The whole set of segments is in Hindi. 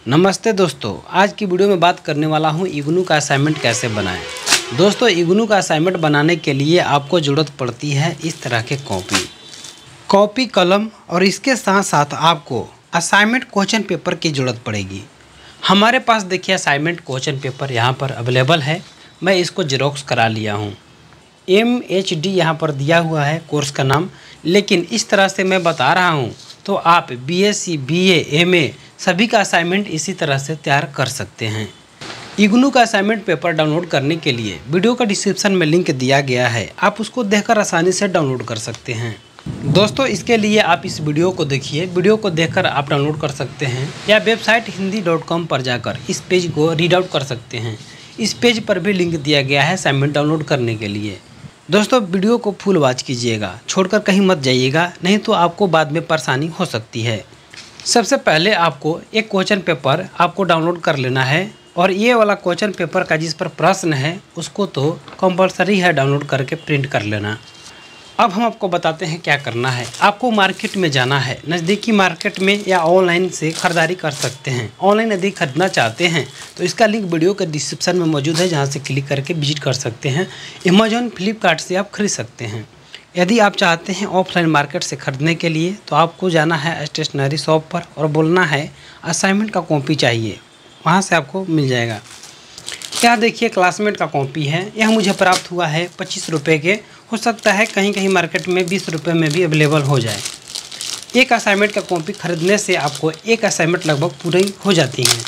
नमस्ते दोस्तों, आज की वीडियो में बात करने वाला हूं इग्नू का असाइनमेंट कैसे बनाएं। दोस्तों, इग्नू का असाइनमेंट बनाने के लिए आपको ज़रूरत पड़ती है इस तरह के कॉपी कलम और इसके साथ साथ आपको असाइनमेंट क्वेश्चन पेपर की ज़रूरत पड़ेगी। हमारे पास देखिए असाइनमेंट क्वेश्चन पेपर यहाँ पर अवेलेबल है। मैं इसको जेरोक्स करा लिया हूँ। MHD यहाँ पर दिया हुआ है कोर्स का नाम, लेकिन इस तरह से मैं बता रहा हूँ तो आप BSc, BA, MA सभी का असाइनमेंट इसी तरह से तैयार कर सकते हैं। इग्नू का असाइनमेंट पेपर डाउनलोड करने के लिए वीडियो का डिस्क्रिप्शन में लिंक दिया गया है, आप उसको देखकर आसानी से डाउनलोड कर सकते हैं। दोस्तों, इसके लिए आप इस वीडियो को देखिए, वीडियो को देखकर आप डाउनलोड कर सकते हैं या वेबसाइट hindi.com पर जाकर इस पेज को रीड आउट कर सकते हैं। इस पेज पर भी लिंक दिया गया है असाइनमेंट डाउनलोड करने के लिए। दोस्तों, वीडियो को फुल वॉच कीजिएगा, छोड़कर कहीं मत जाइएगा, नहीं तो आपको बाद में परेशानी हो सकती है। सबसे पहले आपको एक क्वेश्चन पेपर आपको डाउनलोड कर लेना है, और ये वाला क्वेश्चन पेपर का जिस पर प्रश्न है उसको तो कंपलसरी है डाउनलोड करके प्रिंट कर लेना। अब हम आपको बताते हैं क्या करना है। आपको मार्केट में जाना है, नज़दीकी मार्केट में, या ऑनलाइन से ख़रीदारी कर सकते हैं। ऑनलाइन यदि खरीदना चाहते हैं तो इसका लिंक वीडियो के डिस्क्रिप्शन में मौजूद है, जहां से क्लिक करके विजिट कर सकते हैं। अमेजॉन, फ्लिपकार्ट से आप खरीद सकते हैं। यदि आप चाहते हैं ऑफलाइन मार्केट से ख़रीदने के लिए तो आपको जाना है स्टेशनरी शॉप पर और बोलना है असाइनमेंट का कॉपी चाहिए, वहाँ से आपको मिल जाएगा। यहाँ देखिए क्लासमेट का कॉपी है, यह मुझे प्राप्त हुआ है 25 रुपये के। हो सकता है कहीं कहीं मार्केट में 20 रुपये में भी अवेलेबल हो जाए। एक असाइनमेंट का कॉपी खरीदने से आपको एक असाइनमेंट लगभग पूरी हो जाती हैं।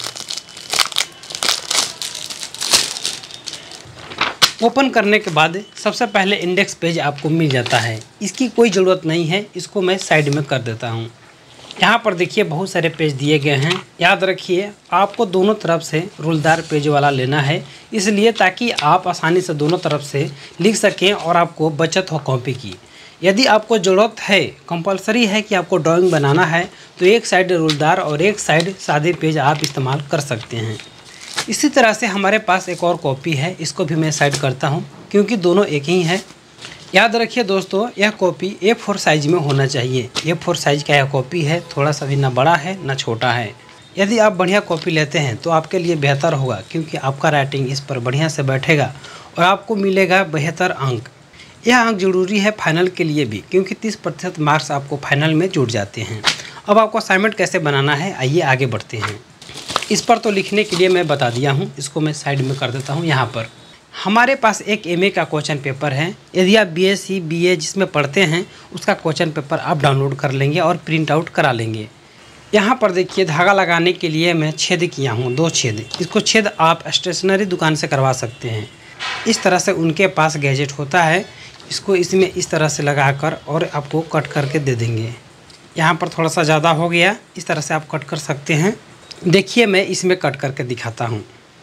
ओपन करने के बाद सबसे पहले इंडेक्स पेज आपको मिल जाता है। इसकी कोई ज़रूरत नहीं है, इसको मैं साइड में कर देता हूँ। यहाँ पर देखिए बहुत सारे पेज दिए गए हैं। याद रखिए आपको दोनों तरफ से रूलदार पेज वाला लेना है, इसलिए ताकि आप आसानी से दोनों तरफ से लिख सकें और आपको बचत हो कॉपी की। यदि आपको ज़रूरत है, कंपलसरी है कि आपको ड्राइंग बनाना है, तो एक साइड रूलदार और एक साइड सादे पेज आप इस्तेमाल कर सकते हैं। इसी तरह से हमारे पास एक और कॉपी है, इसको भी मैं साइड करता हूं क्योंकि दोनों एक ही हैं। याद रखिए दोस्तों, यह कॉपी A4 साइज़ में होना चाहिए। A4 साइज़ का यह कॉपी है, थोड़ा सा भी ना बड़ा है ना छोटा है। यदि आप बढ़िया कॉपी लेते हैं तो आपके लिए बेहतर होगा, क्योंकि आपका राइटिंग इस पर बढ़िया से बैठेगा और आपको मिलेगा बेहतर अंक। यह अंक ज़रूरी है फाइनल के लिए भी, क्योंकि 30% मार्क्स आपको फाइनल में जुड़ जाते हैं। अब आपको असाइनमेंट कैसे बनाना है, आइए आगे बढ़ते हैं। इस पर तो लिखने के लिए मैं बता दिया हूँ, इसको मैं साइड में कर देता हूँ। यहाँ पर हमारे पास एक MA का क्वेश्चन पेपर है। यदि आप BSc, BA जिसमें पढ़ते हैं उसका क्वेश्चन पेपर आप डाउनलोड कर लेंगे और प्रिंट आउट करा लेंगे। यहाँ पर देखिए धागा लगाने के लिए मैं छेद किया हूँ, 2 छेद। इसको छेद आप स्टेशनरी दुकान से करवा सकते हैं। इस तरह से उनके पास गैजेट होता है, इसको इसमें इस तरह से लगा कर और आपको कट करके दे देंगे। यहाँ पर थोड़ा सा ज़्यादा हो गया, इस तरह से आप कट कर सकते हैं। देखिए मैं इसमें कट करके दिखाता हूँ।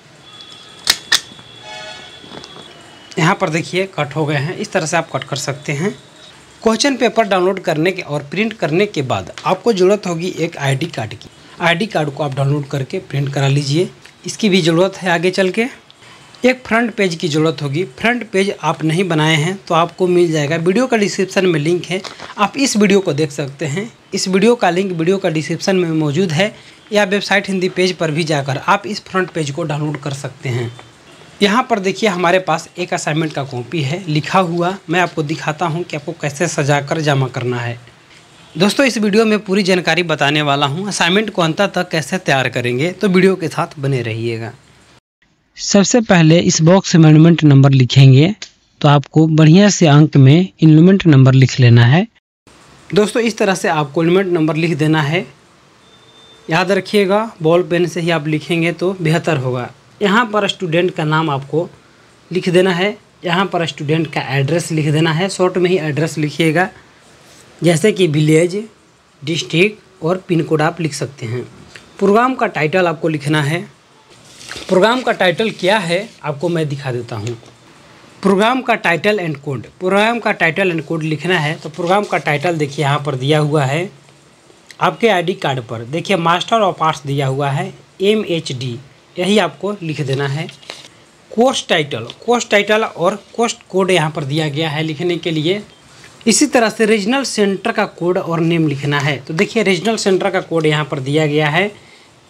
यहाँ पर देखिए कट हो गए हैं, इस तरह से आप कट कर सकते हैं। क्वेश्चन पेपर डाउनलोड करने के और प्रिंट करने के बाद आपको ज़रूरत होगी एक ID कार्ड की। ID कार्ड को आप डाउनलोड करके प्रिंट करा लीजिए, इसकी भी ज़रूरत है आगे चल के। एक फ्रंट पेज की ज़रूरत होगी। फ्रंट पेज आप नहीं बनाए हैं तो आपको मिल जाएगा, वीडियो का डिस्क्रिप्शन में लिंक है, आप इस वीडियो को देख सकते हैं। इस वीडियो का लिंक वीडियो का डिस्क्रिप्शन में मौजूद है, या वेबसाइट हिंदी पेज पर भी जाकर आप इस फ्रंट पेज को डाउनलोड कर सकते हैं। यहाँ पर देखिए हमारे पास एक असाइनमेंट का कॉपी है लिखा हुआ। मैं आपको दिखाता हूँ कि आपको कैसे सजाकर जमा करना है। दोस्तों, इस वीडियो में पूरी जानकारी बताने वाला हूँ। असाइनमेंट को अंत तक कैसे तैयार करेंगे, तो वीडियो के साथ बने रहिएगा। सबसे पहले इस बॉक्स में एनरोलमेंट नंबर लिखेंगे, तो आपको बढ़िया से अंक में एनरोलमेंट नंबर लिख लेना है। दोस्तों, इस तरह से आपको एनरोलमेंट नंबर लिख देना है। याद रखिएगा बॉल पेन से ही आप लिखेंगे तो बेहतर होगा। यहाँ पर स्टूडेंट का नाम आपको लिख देना है। यहाँ पर स्टूडेंट का एड्रेस लिख देना है, शॉर्ट में ही एड्रेस लिखिएगा, जैसे कि विलेज, डिस्ट्रिक्ट और पिन कोड आप लिख सकते हैं। प्रोग्राम का टाइटल आपको लिखना है। प्रोग्राम का टाइटल क्या है आपको मैं दिखा देता हूँ। प्रोग्राम का टाइटल एंड कोड, प्रोग्राम का टाइटल एंड कोड लिखना है। तो प्रोग्राम का टाइटल देखिए यहाँ पर दिया हुआ है आपके ID कार्ड पर। देखिए मास्टर ऑफ आर्ट्स दिया हुआ है MHD, यही आपको लिख देना है। कोर्स टाइटल और कोर्स कोड यहाँ पर दिया गया है लिखने के लिए। इसी तरह से रीजनल सेंटर का कोड और नेम लिखना है। तो देखिए रीजनल सेंटर का कोड यहाँ पर दिया गया है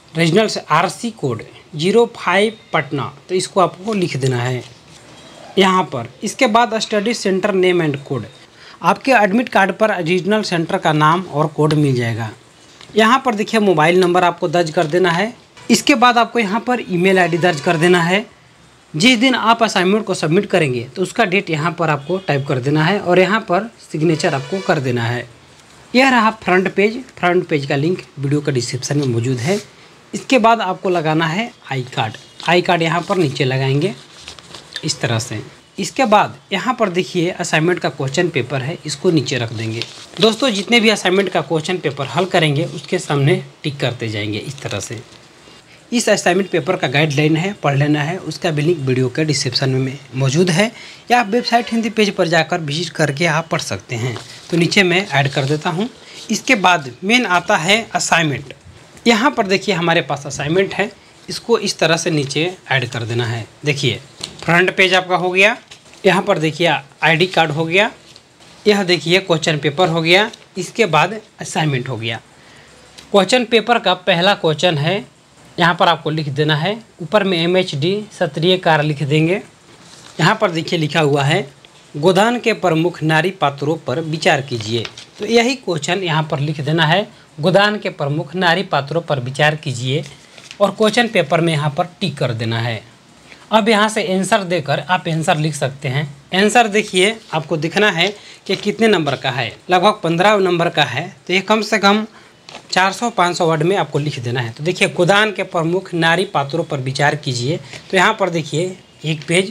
रीजनल से RC कोड 05 पटना, तो इसको आपको लिख देना है यहाँ पर। इसके बाद study centre name and code, आपके एडमिट कार्ड पर रीजनल सेंटर का नाम और कोड मिल जाएगा। यहाँ पर देखिए मोबाइल नंबर आपको दर्ज कर देना है। इसके बाद आपको यहाँ पर ईमेल आईडी दर्ज कर देना है। जिस दिन आप असाइनमेंट को सबमिट करेंगे तो उसका डेट यहाँ पर आपको टाइप कर देना है और यहाँ पर सिग्नेचर आपको कर देना है। यह रहा फ्रंट पेज। फ्रंट पेज का लिंक वीडियो का डिस्क्रिप्शन में मौजूद है। इसके बाद आपको लगाना है आई कार्ड। आई कार्ड यहाँ पर नीचे लगाएंगे इस तरह से। इसके बाद यहाँ पर देखिए असाइनमेंट का क्वेश्चन पेपर है, इसको नीचे रख देंगे। दोस्तों जितने भी असाइनमेंट का क्वेश्चन पेपर हल करेंगे उसके सामने टिक करते जाएंगे इस तरह से। इस असाइनमेंट पेपर का गाइडलाइन है, पढ़ लेना है, उसका भी लिंक वीडियो के डिस्क्रिप्शन में मौजूद है या आप वेबसाइट हिंदी पेज पर जाकर विजिट करके आप पढ़ सकते हैं। तो नीचे मैं ऐड कर देता हूँ। इसके बाद मेन आता है असाइनमेंट। यहाँ पर देखिए हमारे पास असाइनमेंट है, इसको इस तरह से नीचे ऐड कर देना है। देखिए फ्रंट पेज आपका हो गया, यहाँ पर देखिए ID कार्ड हो गया, यह देखिए क्वेश्चन पेपर हो गया, इसके बाद असाइनमेंट हो गया। क्वेश्चन पेपर का पहला क्वेश्चन है, यहाँ पर आपको लिख देना है। ऊपर में MHD क्षत्रिय कार्य लिख देंगे। यहाँ पर देखिए लिखा हुआ है गोदान के प्रमुख नारी पात्रों पर विचार कीजिए। तो यही क्वेश्चन यहाँ पर लिख देना है, गोदान के प्रमुख नारी पात्रों पर विचार कीजिए और क्वेश्चन पेपर में यहाँ पर टिक कर देना है। अब यहाँ से आंसर देकर आप आंसर लिख सकते हैं। आंसर देखिए आपको दिखना है कि कितने नंबर का है, लगभग 15 नंबर का है। तो ये कम से कम 400-500 वर्ड में आपको लिख देना है। तो देखिए गोदान के प्रमुख नारी पात्रों पर विचार कीजिए। तो यहाँ पर देखिए 1 page,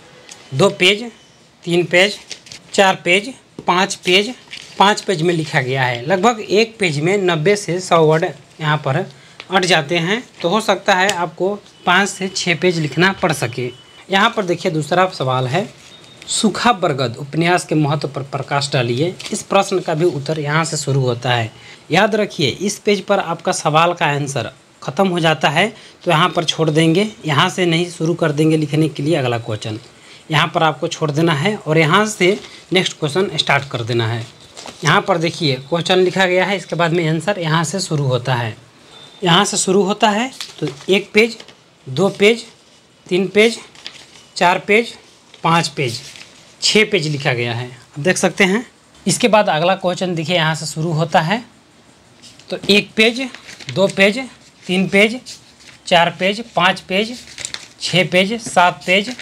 2 page, 3 page, 4 page, 5 page, 5 page में लिखा गया है। लगभग एक पेज में 90 से 100 वर्ड यहाँ पर अट जाते हैं। तो हो सकता है आपको 5 से 6 पेज लिखना पड़ सके। यहाँ पर देखिए दूसरा सवाल है, सूखा बरगद उपन्यास के महत्व पर प्रकाश डालिए। इस प्रश्न का भी उत्तर यहाँ से शुरू होता है। याद रखिए इस पेज पर आपका सवाल का आंसर ख़त्म हो जाता है तो यहाँ पर छोड़ देंगे, यहाँ से नहीं शुरू कर देंगे लिखने के लिए अगला क्वेश्चन। यहाँ पर आपको छोड़ देना है और यहाँ से नेक्स्ट क्वेश्चन स्टार्ट कर देना है। यहाँ पर देखिए क्वेश्चन लिखा गया है, इसके बाद में आंसर यहाँ से शुरू होता है। यहाँ से शुरू होता है तो 1 page, 2 page, 3 page, 4 page, 5 page, 6 page लिखा गया है, आप देख सकते हैं। इसके बाद अगला क्वेश्चन देखिए यहाँ से शुरू होता है तो 1 page, 2 page, 3 page, 4 page, 5 page, 6 page, 7 page,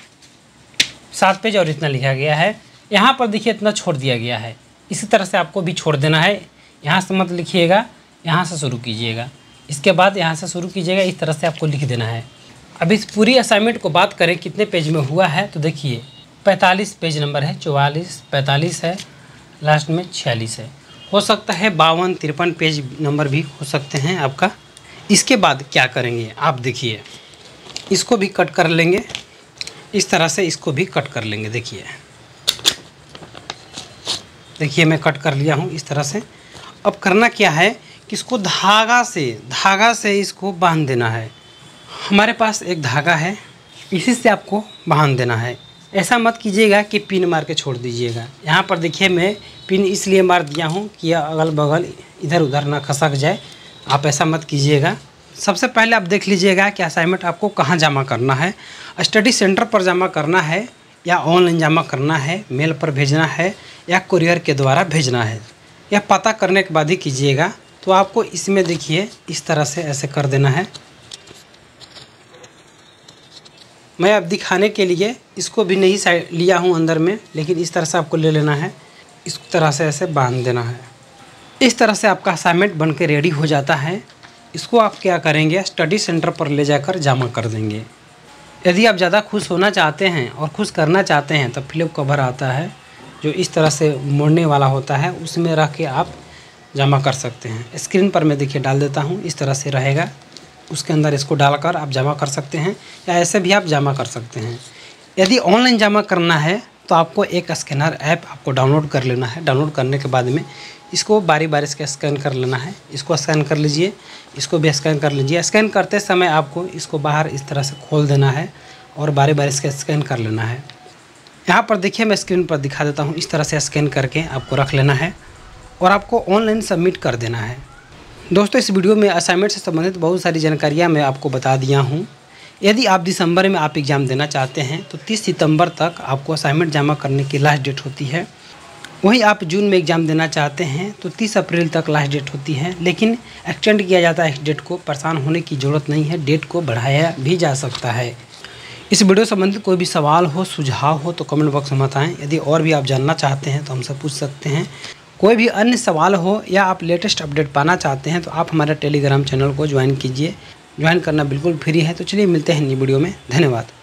7 page और इतना लिखा गया है। यहाँ पर देखिए इतना छोड़ दिया गया है। इसी तरह से आपको भी छोड़ देना है। यहाँ से मत लिखिएगा, यहाँ से शुरू कीजिएगा, इसके बाद यहाँ से शुरू कीजिएगा, इस तरह से आपको लिख देना है। अब इस पूरी असाइनमेंट को बात करें कितने पेज में हुआ है तो देखिए 45 पेज नंबर है, 44, 45 है, लास्ट में 46 है। हो सकता है 52, 53 पेज नंबर भी हो सकते हैं आपका। इसके बाद क्या करेंगे आप देखिए, इसको भी कट कर लेंगे इस तरह से, इसको भी कट कर लेंगे। देखिए मैं कट कर लिया हूँ इस तरह से। अब करना क्या है कि इसको धागा से इसको बांध देना है। हमारे पास एक धागा है, इसी से आपको बांध देना है। ऐसा मत कीजिएगा कि पिन मार के छोड़ दीजिएगा। यहाँ पर देखिए मैं पिन इसलिए मार दिया हूँ कि अगल बगल इधर उधर ना खसक जाए, आप ऐसा मत कीजिएगा। सबसे पहले आप देख लीजिएगा कि असाइनमेंट आपको कहाँ जमा करना है, स्टडी सेंटर पर जमा करना है या ऑनलाइन जमा करना है, मेल पर भेजना है या कुरियर के द्वारा भेजना है, यह पता करने के बाद ही कीजिएगा। तो आपको इसमें देखिए इस तरह से ऐसे कर देना है। मैं अब दिखाने के लिए इसको भी नहीं साइड लिया हूँ अंदर में, लेकिन इस तरह से आपको ले लेना है, इस तरह से ऐसे बांध देना है। इस तरह से आपका असाइनमेंट बन के रेडी हो जाता है। इसको आप क्या करेंगे, स्टडी सेंटर पर ले जाकर जमा कर देंगे। यदि आप ज़्यादा खुश होना चाहते हैं और खुश करना चाहते हैं तो फ्लिप कवर आता है जो इस तरह से मोड़ने वाला होता है, उसमें रख के आप जमा कर सकते हैं। स्क्रीन पर मैं देखिए डाल देता हूँ, इस तरह से रहेगा, उसके अंदर इसको डालकर आप जमा कर सकते हैं या ऐसे भी आप जमा कर सकते हैं। यदि ऑनलाइन जमा करना है तो आपको एक स्कैनर ऐप आपको डाउनलोड कर लेना है। डाउनलोड करने के बाद में इसको बारी बारी से स्कैन कर लेना है। इसको स्कैन कर लीजिए, इसको भी स्कैन कर लीजिए। स्कैन करते समय आपको इसको बाहर इस तरह से खोल देना है और बारी बारी से स्कैन कर लेना है। यहाँ पर देखिए मैं स्क्रीन पर दिखा देता हूँ, इस तरह से स्कैन करके आपको रख लेना है और आपको ऑनलाइन सबमिट कर देना है। दोस्तों इस वीडियो में असाइनमेंट से संबंधित बहुत सारी जानकारियाँ मैं आपको बता दिया हूँ। यदि आप दिसंबर में आप एग्ज़ाम देना चाहते हैं तो 30 सितंबर तक आपको असाइनमेंट जमा करने की लास्ट डेट होती है। वहीं आप जून में एग्ज़ाम देना चाहते हैं तो 30 अप्रैल तक लास्ट डेट होती है, लेकिन एक्सटेंड किया जाता है इस डेट को। परेशान होने की ज़रूरत नहीं है, डेट को बढ़ाया भी जा सकता है। इस वीडियो संबंधित कोई भी सवाल हो, सुझाव हो तो कमेंट बॉक्स में बताएं। यदि और भी आप जानना चाहते हैं तो हमसे पूछ सकते हैं। कोई भी अन्य सवाल हो या आप लेटेस्ट अपडेट पाना चाहते हैं तो आप हमारे टेलीग्राम चैनल को ज्वाइन कीजिए। ज्वाइन करना बिल्कुल फ्री है। तो चलिए मिलते हैं नई वीडियो में। धन्यवाद।